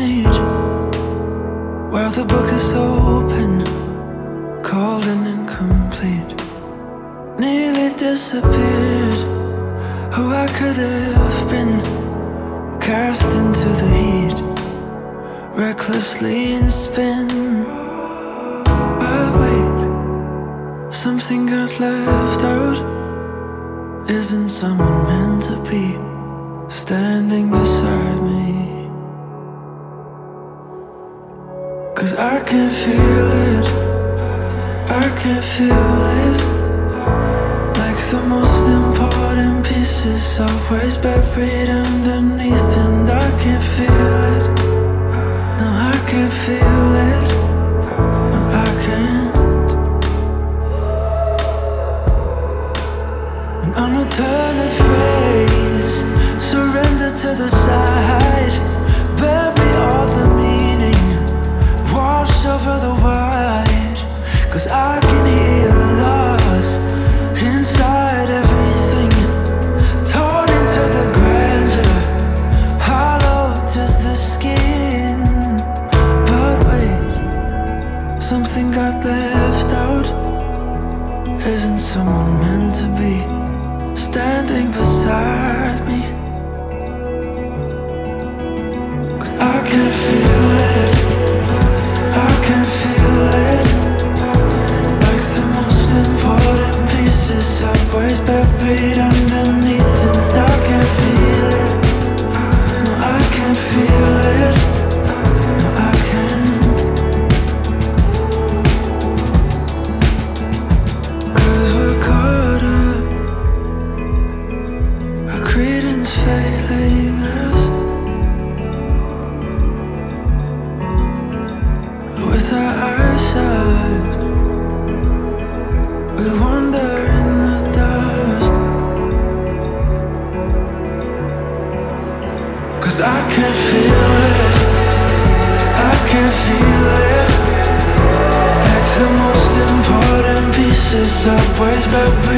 need, while the book is open, cold and incomplete. Nearly disappeared who I could have been, cast into the heat, recklessly in spin. But wait, something got left out. Isn't someone meant to be standing beside me? 'Cause I can feel it, I can feel it, like the most important pieces always buried underneath. And I can feel it, no, I can feel it, no, I can't. And on a turn of phrase, surrender to the side, bury all the meaning, wash over the white. 'Cause I can hear the loss inside everything, torn into the grandeur, hollow to the skin. But wait, something got left out. Isn't someone meant to be standing beside me? 'Cause I can feel it, I can feel it, like the most important pieces always buried underneath. And I can feel it, no, I can feel it, no, I can't. 'Cause we're caught up, our credence failing us, with our eyes shut, we wander in the dust. 'Cause I can feel it, I can feel it, like the most important pieces always buried